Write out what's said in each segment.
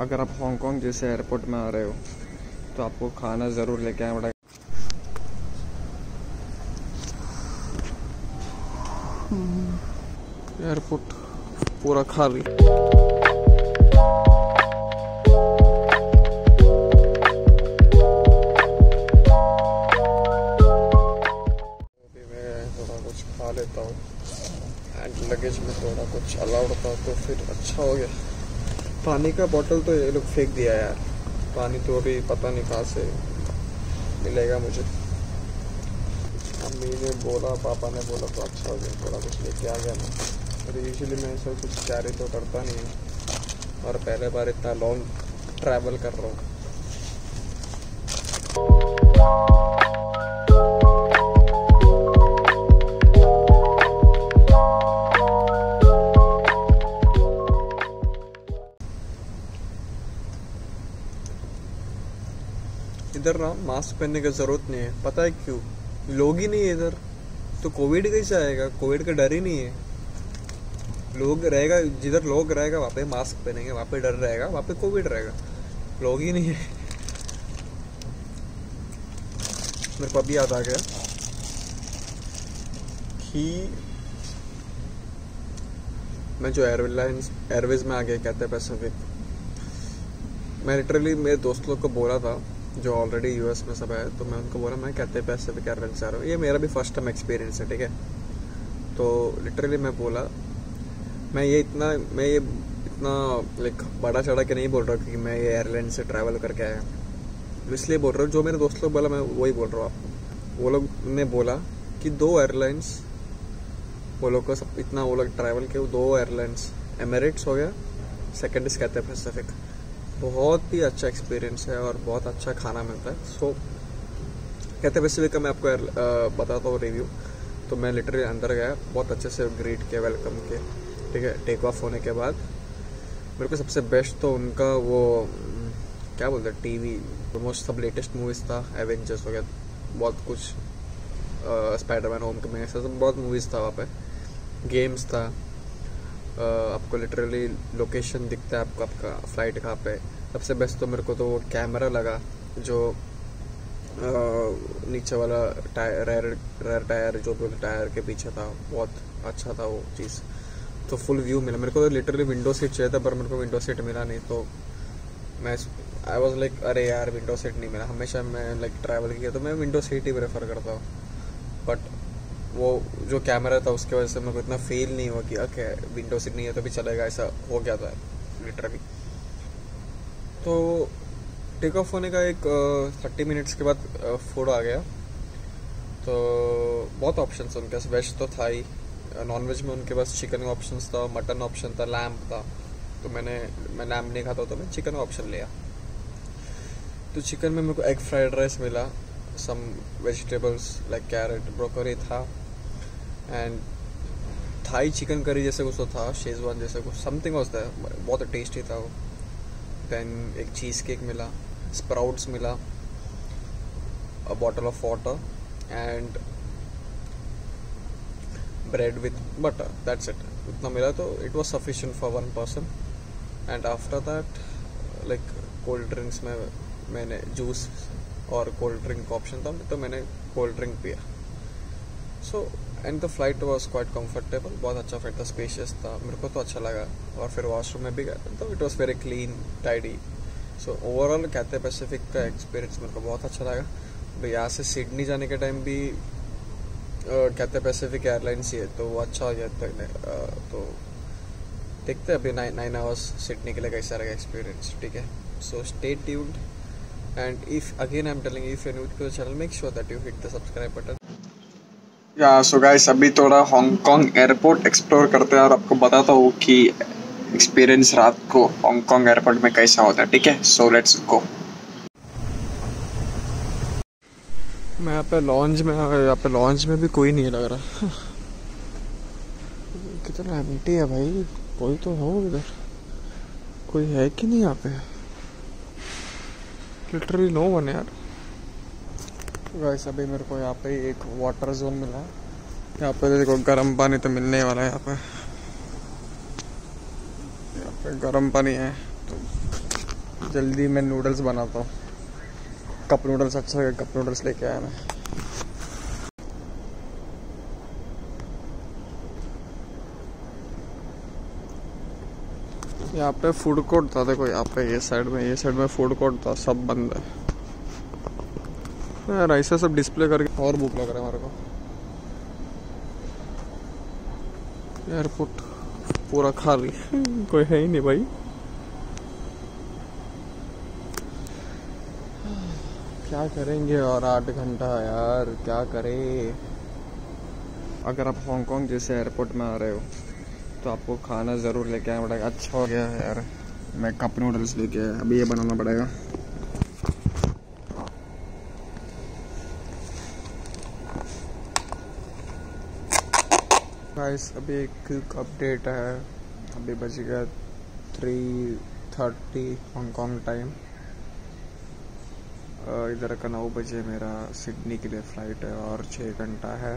अगर आप हांगकांग जैसे एयरपोर्ट में आ रहे हो तो आपको खाना ज़रूर लेके आना पड़ेगा। एयरपोर्ट पूरा खाली। मैं थोड़ा कुछ खा लेता हूँ एंड लगेज में थोड़ा कुछ अलाउड था तो फिर अच्छा हो गया। पानी का बोतल तो ये लोग फेंक दिया यार, पानी तो अभी पता नहीं कहाँ से मिलेगा मुझे। मम्मी ने बोला, पापा ने बोला तो अच्छा हो गया, थोड़ा कुछ लेके आ गया मैं। और यूजुअली मैं ऐसा कुछ कैरी तो करता नहीं हूँ और पहले बार इतना लॉन्ग ट्रैवल कर रहा हूँ। इधर ना मास्क पहनने की जरूरत नहीं है, पता है क्यों? लोग ही नहीं है इधर, तो कोविड कैसे आएगा? कोविड का डर ही नहीं है। लोग रहेगा, जिधर लोग रहेगा वहाँ पे मास्क पहनेंगे, वहाँ पे डर रहेगा, वहाँ पे कोविड रहेगा। लोग ही नहीं है। मेरे को अभी याद आ गया कि मैं जो एयरवेज में आ गया, कहते हैं पैसिफिक, मैं लिटरली मेरे दोस्त लोग को बोला था जो ऑलरेडी यूएस में सब है, तो मैं उनको बोला मैं कहते पैसिफिक एयरलाइंस से आ रहा हूँ। ये मेरा भी फर्स्ट टाइम एक्सपीरियंस है, ठीक है। तो लिटरली मैं बोला मैं ये इतना लाइक बड़ा चढ़ा के नहीं बोल रहा कि मैं ये एयरलाइन से ट्रैवल करके आया, इसलिए बोल रहा हूँ जो मेरे दोस्त लोग बोला मैं वही बोल रहा हूँ आपको। वो लोग ने बोला कि 2 एयरलाइंस, वो लोग को सब इतना वो लोग ट्रैवल किए, 2 एयरलाइंस, एमिरेट्स हो गया, सेकेंड इज कहते पैसिफिक। बहुत ही अच्छा एक्सपीरियंस है और बहुत अच्छा खाना मिलता है। सो कहते पैसिफिक का मैं आपको बताता हूँ रिव्यू। तो मैं लिटरली अंदर गया, बहुत अच्छे से ग्रीट किया, वेलकम किया, ठीक है। टेक ऑफ होने के बाद मेरे को सबसे बेस्ट तो उनका वो क्या बोलते हैं, टीवी, ऑलमोस्ट सब लेटेस्ट मूवीज़ था, एवेंजर्स वगैरह, बहुत कुछ, स्पाइडरमैन, होम कमिंग, ऐसा सब बहुत मूवीज़ था वहाँ पे, गेम्स था। आपको लिटरली लोकेशन दिखता है आपको, आपका फ्लाइट कहाँ पे। सबसे बेस्ट तो मेरे को तो वो कैमरा लगा जो नीचे वाला रेयर टायर जो भी टायर के पीछे था, बहुत अच्छा था वो चीज़। तो फुल व्यू मिला मेरे को। तो लिटरली विंडो सीट चाहिए था पर मेरे को विंडो सीट मिला नहीं, तो मैं आई वॉज लाइक अरे यार विंडो सीट नहीं मिला। हमेशा मैं लाइक ट्रैवल किया तो मैं विंडो सीट ही प्रेफर करता हूँ, बट वो जो कैमरा था उसके वजह से मेरे को इतना फील नहीं हुआ कि ओके विंडो सीट नहीं है तो भी चलेगा, ऐसा हो गया था लिटरली। तो टेक ऑफ होने का एक 30 मिनट्स के बाद फूड आ गया। तो बहुत ऑप्शंस उनके पास, वेज तो था ही, नॉन वेज में उनके पास चिकन का ऑप्शन था, मटन ऑप्शन था, लैम्ब था। तो मैं लैम्ब नहीं खाता तो मैं चिकन का ऑप्शन लिया। तो चिकन में मेरे को एग फ्राइड राइस मिला, some vegetables like carrot, broccoli था, एंड थाई चिकन करी जैसे कुछ तो था, शेजवान जैसे कुछ समथिंग वाज था, बहुत टेस्टी था वो। देन एक चीज़ केक मिला, स्प्राउट्स मिला, a bottle of water and bread with butter, that's it. उतना मिला तो it was sufficient for 1 person. And after that like cold drinks में मैंने जूस और कोल्ड ड्रिंक का ऑप्शन था, तो मैंने कोल्ड ड्रिंक पिया। So and the flight was quite comfortable, बहुत अच्छा फ्लाइट था, स्पेशियस था, मेरे को तो अच्छा लगा। और फिर वॉशरूम में भी गया तो it was very clean, tidy. So overall Cathay Pacific का एक्सपीरियंस मेरे को बहुत अच्छा लगा। तो यहाँ से सिडनी जाने के टाइम भी कैथे पैसिफिक एयरलाइंस ही है, तो वो अच्छा हो गया। तो देखते हैं अभी 9 आवर्स सिडनी के लिए कैसा रहेगा एक्सपीरियंस, ठीक है। So stay tuned and if again I am telling if you new to the channel make sure that you hit the subscribe button. So guys अभी थोड़ा हांगकांग एयरपोर्ट एक्सप्लोर करते हैं और आपको बताता हूँ कि एक्सपीरियंस रात को हांगकांग एयरपोर्ट में कैसा होता है, ठीक है। So let's go. मैं यहाँ पे लॉन्च में भी कोई नहीं लग रहा। कितना एम्प्टी है भाई, कोई तो हो इधर, कोई है कि नहीं यहाँ पे? लिटरली नो वन यार। गाइस अभी मेरे को यहाँ पे एक वाटर जोन मिला है, यहाँ पे देखो गर्म पानी तो मिलने वाला है। यहाँ पे गर्म पानी है, तो जल्दी मैं नूडल्स बनाता हूँ। कप नूडल्स, अच्छा कप नूडल्स लेके आया मैं। यहाँ पे फूड कोर्ट था, देखो यहाँ पे ये साइड में फूड कोर्ट था, सब बंद है यार। ऐसा सब डिस्प्ले करके और भूख लग रहा है हमारे को। एयरपोर्ट पूरा खाली कोई है ही नहीं भाई। क्या करेंगे और 8 घंटा यार, क्या करें। अगर आप हांगकांग जैसे एयरपोर्ट में आ रहे हो तो आपको खाना ज़रूर लेके आना पड़ेगा। अच्छा हो गया यार मैं कप नूडल्स लेके आया, अभी ये बनाना पड़ेगा। गाइस अभी एक अपडेट है, अभी बज गया 3:30 हांगकांग टाइम। इधर का 9 बजे मेरा सिडनी के लिए फ़्लाइट है और 6 घंटा है।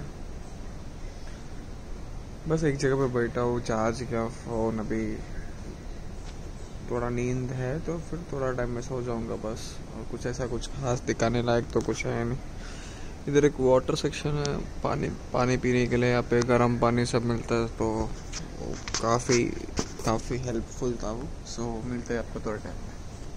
बस एक जगह पे बैठा हूँ, चार्ज किया फ़ोन, अभी थोड़ा नींद है तो फिर थोड़ा टाइम में सो जाऊँगा बस। और कुछ ऐसा कुछ खास दिखाने लायक तो कुछ है नहीं। इधर एक वाटर सेक्शन है, पानी पीने के लिए यहाँ पे गर्म पानी सब मिलता है, तो काफ़ी हेल्पफुल था वो। सो मिलते हैं आपको थोड़ा टाइम में।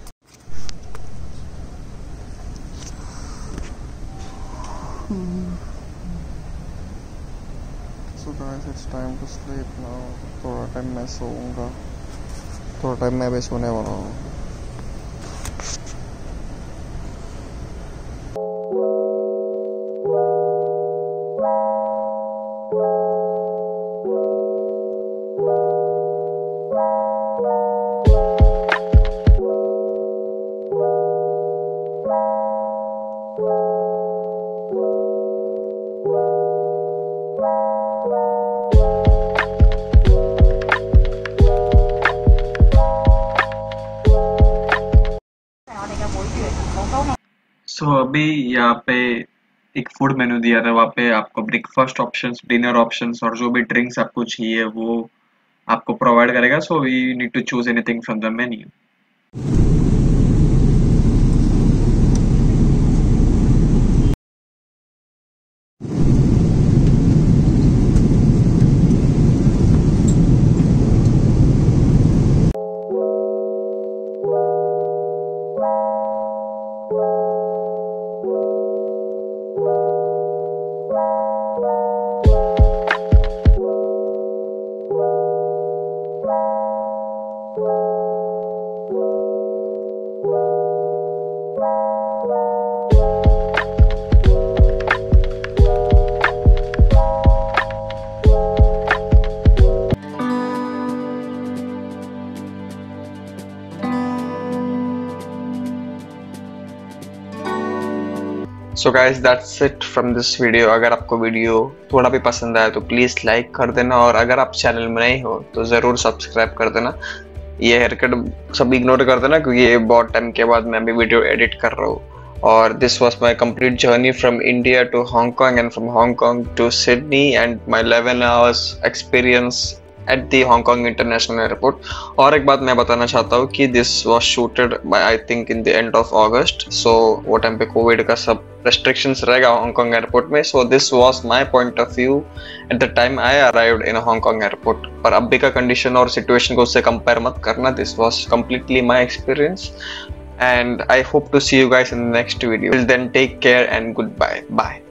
So guys, it's time to sleep now. थोड़ा टाइम मैं सोऊंगा, थोड़ा टाइम मैं भी सोने वाला हूँ। अभी यहाँ पे एक फूड मेन्यू दिया था, वहाँ पे आपको ब्रेकफास्ट ऑप्शंस, डिनर ऑप्शंस और जो भी ड्रिंक्स आपको चाहिए वो आपको प्रोवाइड करेगा। So you need to choose anything from the menu. So guys that's it from this video. अगर आपको वीडियो थोड़ा भी पसंद आया तो प्लीज़ लाइक कर देना, और अगर आप चैनल में नहीं हो तो ज़रूर सब्सक्राइब कर देना। ये हेयरकट सब इग्नोर कर देना क्योंकि ये बहुत टाइम के बाद मैं भी वीडियो एडिट कर रहा हूँ। और this was my complete journey from India to Hong Kong and from Hong Kong to Sydney and my 11 hours experience at the Hong Kong international airport. और एक बात मैं बताना चाहता हूँ कि this was shooted by I think in the end of August. So वो time पे कोविड का सब रेस्ट्रिक्शंस रहेगा हांगकांग एयरपोर्ट में। So this was my point of view at the time I arrived in Hong Kong airport. पर अभी का condition और सिचुएशन को उससे कंपेयर मत करना। This was completely my experience and I hope to see you guys in the next video. Till then, take care and goodbye. Bye.